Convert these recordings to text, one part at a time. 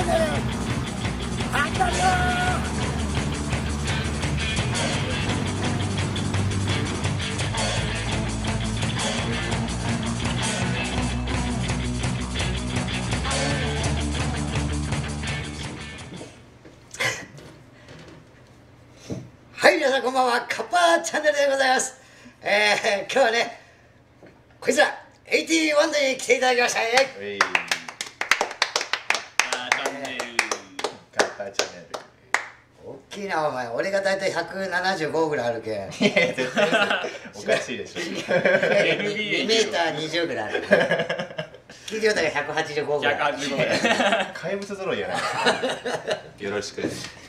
はい、皆さんこんばんは。カッパーチャンネルでございます。今日はね、こいつら81に来ていただきましたね。 カッパーチャンネル。 大きいなお前。俺がだいたい175ぐらいあるけん。 いや絶対おかしいでしょ。 2メーター20ぐらいある。聞いてよったが185ぐらい。 怪物揃いやな。よろしく。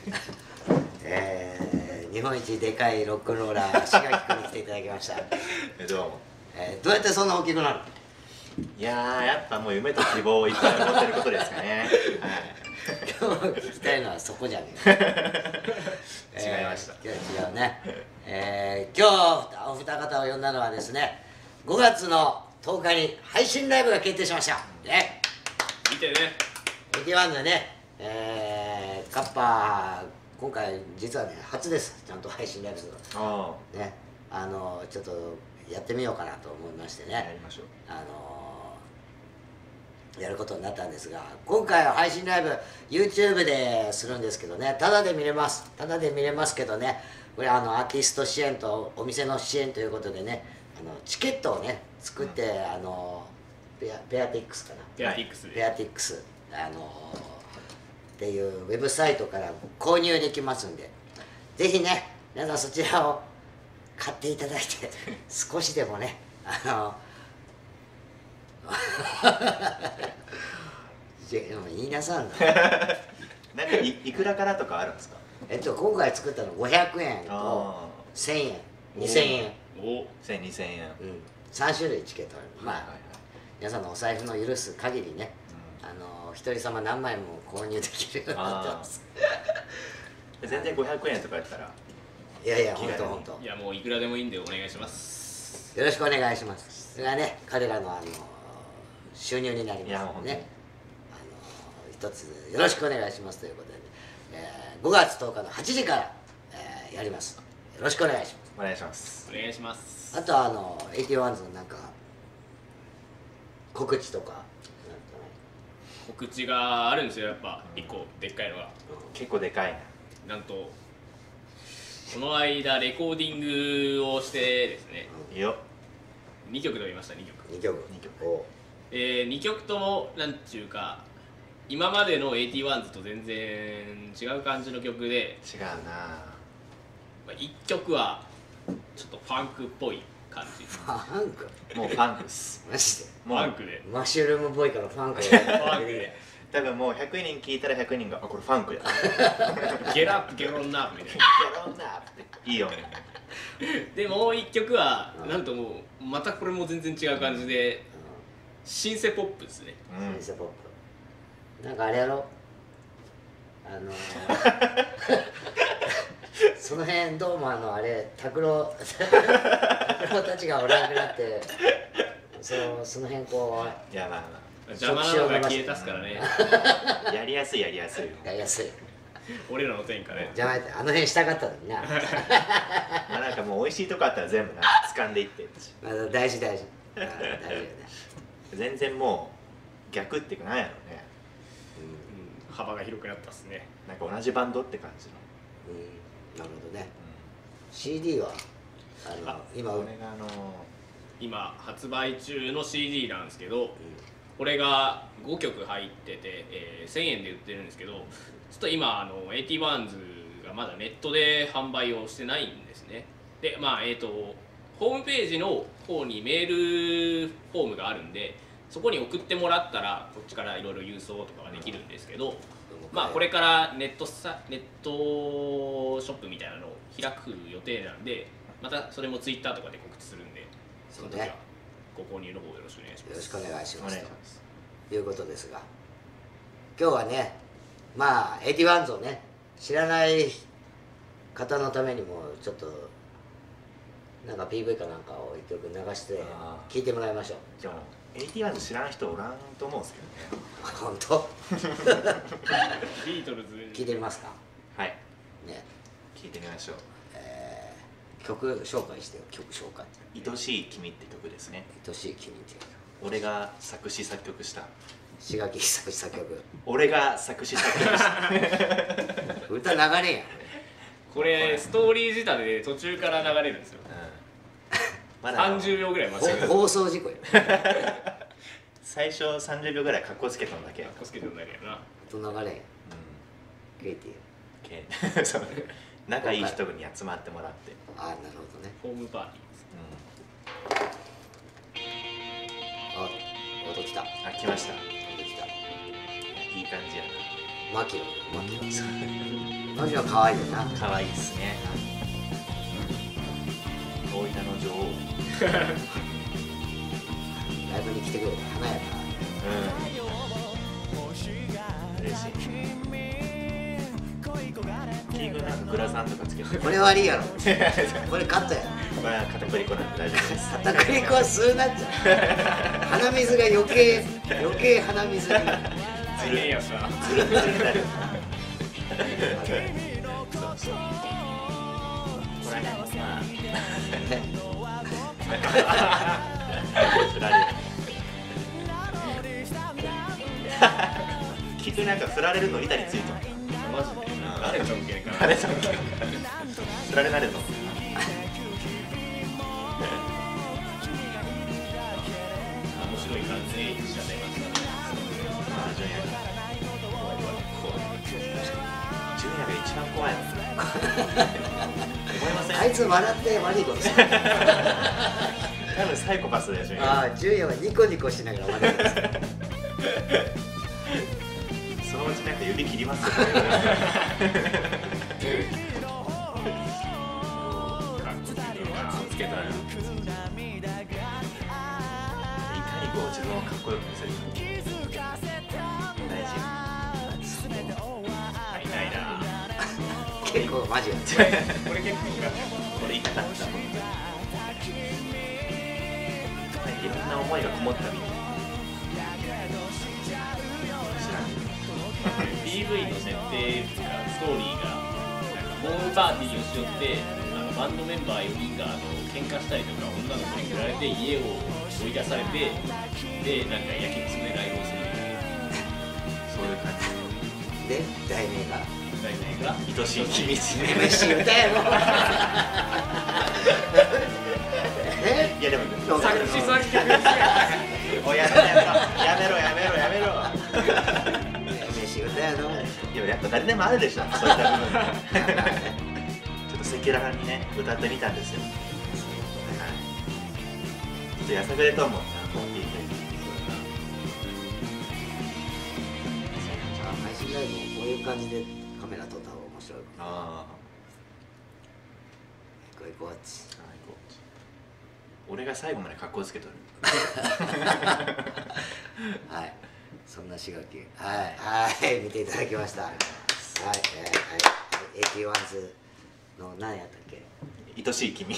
日本一でかいロックンローラー、しがきくんに来ていただきました。 どうも。 どうやってそんな大きくなるの？ いやー、やっぱもう夢と希望をいっぱい持ってることですかね。 今日聞きたいのはそこじゃねえ。違いました。 今日違うね。今日お二方を呼んだのはですね、5月の10日に配信ライブが決定しました。ね。 見てね。 81でね、カッパー今回実はね初です。ちゃんと配信ライブするの。ね、ちょっとやってみようかなと思いましてね。 やりましょう。 やることになったんですが、今回は配信ライブ YouTube でするんですけどね、タダで見れます。タダで見れますけどね、これアーティスト支援とお店の支援ということでね、チケットをね作って、ペアティックスかな。 ペアティックスで。 ペアティックスっていうウェブサイトから購入できますんで、ぜひね皆さんそちらを買っていただいて少しでもねでも言いなさんな。 なんかいくらからとかあるんですか？ 今回作ったの500円と1000円2000円お1000、2000円、 3種類チケットある。まあ皆さんのお財布の許す限りね、一人様何枚も購入できるようになってます。 全然500円とかやったら、 いやいや、本当本当。 いや、もういくらでもいいんでお願いします。 よろしくお願いします。それがね、彼らの収入になりますのでね、一つよろしくお願いしますということで、5月10日の8時から、やります。よろしくお願いします。 お願いします。 お願いします。 あと81のなんか告知とか告知があるんですよ。やっぱ1個でっかいのが結構でかいな。なんとこの間レコーディングをしてですね、 よ 2曲撮りました。2曲 2曲 2曲ともなんちゅうか今までの81と全然違う感じの曲で、 違うな。 1曲はちょっとファンクっぽい感じ。 ファンク？ もうファンクっす。 マジでファンクでマッシュルームボーイからファンクでファンクで多分もう100人聞いたら100人がこれファンクやゲラップゲロンナップみたいな。 ゲロンナップっていいよね。 でもう一曲はなんともうまたこれも全然違う感じでシンセポップですね。 シンセポップなんかあれやろその辺どうもあれ拓郎たちがおらなくなってその辺こいやまあ邪魔なのが消えたすからね。 やりやすいやりやすい。 やりやすい。 俺らの天下ね。 邪魔やって辺したかったのにな。 まあなんかもう美味しいとこあったら全部な掴んでいって大事大事大事よね。 全然もう逆っていうかなんやろね、 幅が広くなったっすね。 なんか同じバンドって感じの。 なるほどね。CD は今これが今発売中の CD なんですけど、これが5曲入ってて、1000円で売ってるんですけど、ちょっと今81がまだネットで販売をしてないんですね。でまあホームページの方にメールフォームがあるんで、そこに送ってもらったらこっちからいろいろ郵送とかができるんですけど、まあこれからネットショップみたいなのを開く予定なんで、またそれもツイッターとかで告知するんで、その時はご購入の方よろしくお願いします。 よろしくお願いしますすということですが、今日はねまあ81をね知らない方のためにもちょっとなんか PV かなんかを一曲流してあ聴いてもらいましょう。 でも81知らん人おらんと思うんですけどね。 本当ビートルズ聴いてみますかはい、 ね。 聞いてみましょう。 曲紹介してよ。曲紹介。 愛しい君って曲ですね。 愛しい君っていう曲。 俺が作詞作曲した。 志垣作詞作曲。 俺が作詞作曲した歌流れやん。 これストーリー仕立てで途中から流れるんですよ。 まだ 30秒ぐらい待ちます。 放送事故よ。 最初30秒ぐらいかっこつけたんだけ。 コスケてるだけやな。 音流れやん。ケイティ。 そう仲いい人に集まってもらって、 ああ、なるほどね。 ホームパーティーです。 あ、音来た。 あ、来ました。 音来た。 いい感じやマキロ。マキロ可愛いよな。 な。可愛いっすね。大分の女王。 ライブに来てくれた花やか嬉しい。キーグなんかグラサンとかつけて。 ら。これ悪いやろ。これカットや。 これは片栗粉なんで大丈夫です。 片栗粉は吸うなっちゃう。鼻水が余計鼻水に。 大変やさ。 ズルズルになる。そう。これね、まあ。振られる。きっとなんか振られるの板についた。 マジで。誰か受けるかな。 あれさんけ振られなるの。 面白い感じで仕立てましたね。 まあジュニアが。ジュニアが一番怖いの。思いません。 あいつ笑って悪いことする。 多分サイコパスでしょ。 ああ、ジュニアはニコニコしながら悪いことする。 そのうちなんか指切りますよ。 つけたら。 いかにこう自分をかっこよく見せるか大事。 はいないな。 結構マジや。 これ結構これ痛かった。いろんな思いがこもったみたい。知らんけど。 PV の設定とかストーリーがなんかホームパーティーをしよってバンドメンバー4人が喧嘩したりとか女の子に振られて家を追い出されてでなんか焼き詰めライブをするみたいなそういう感で、題名が。 題名がじ。愛しい秘密。 めめしい歌やろ。え？ いやでも作詞作曲おいやめろ。 めめしい歌やろ。 いややっぱ誰でもあるでしょ。そういった部分。ちょっと赤裸々にね歌ってみたんですよ。はい。ちょっとやさぐれと思うな。聞いて。 配信ライブもこういう感じでカメラ撮った方が面白いかな。 あこういうこっち。 あ。俺が最後まで格好つけとる。 はい。そんなしがき。はい見ていただきました。はい81の何やったっけ。 愛しい君。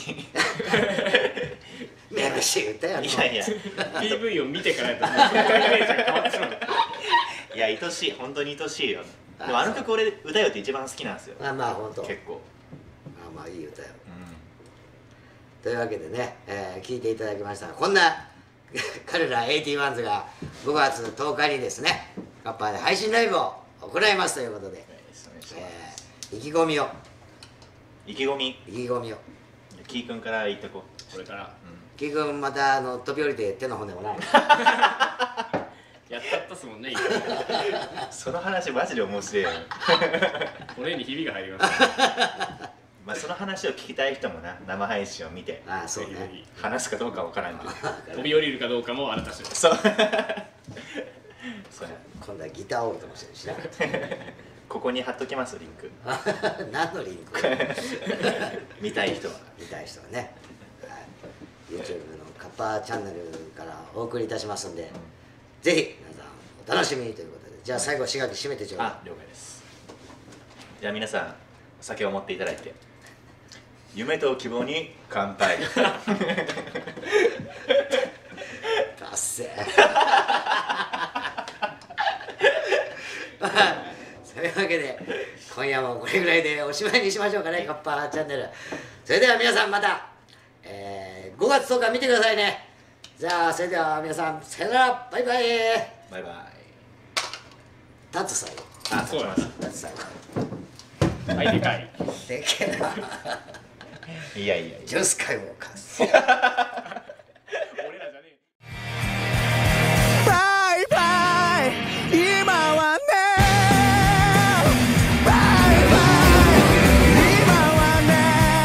めめしい歌やろ。 いや PV を見てからやったらイメージが変わってしまういや愛しい、本当に愛しいよ。でもあの曲俺歌よって一番好きなんですよ。 まあ本当。 結構。 まあいい歌よ。 うというわけでね、聞いていただきましたこんな彼ら81ズが5月10日にですねカッパーで配信ライブを行いますということで、意気込みを意気込み。キー君から言ってこう。 これからキー君また飛び降りて手の骨もないやったったっすもんねその話マジで面白いよ。 骨にひびが入りましたまあその話を聞きたい人もな生配信を見てああそうね話すかどうかわからんけど。 飛び降りるかどうかもあなた次第そう。そう今度はギターおるかもしれないしここに貼っときますリンク。 な何のリンク見たい人は。 見たい人はね、はい、YouTube のカッパーチャンネルからお送りいたしますんで、ぜひ皆さんお楽しみにということで、じゃあ最後志垣締めてちょうだい。 あ、了解です。じゃあ皆さんお酒を持っていただいて夢と希望に乾杯。 達成。そういうわけで今夜もこれぐらいでおしまいにしましょうかね、カッパチャンネル。それでは皆さんまた、5月10日見てくださいね。じゃあそれでは皆さんさよなら、バイバイ。 バイバイ。 タツ最後。 あ、そうなんです。 タツ最後。 はい、でかい。 でけえな。 いやいやいや。 ジョスカイウォーカーズ。 俺らじゃねえ。 バイバイ今はねバイバイ今はね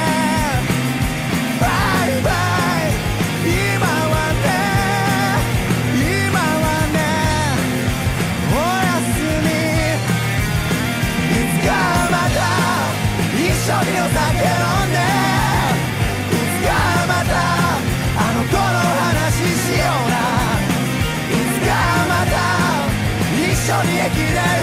バイバイ今はね今はねおやすみいつかまた一緒にお酒飲んでいつかまたあの子の話しような一緒に駅で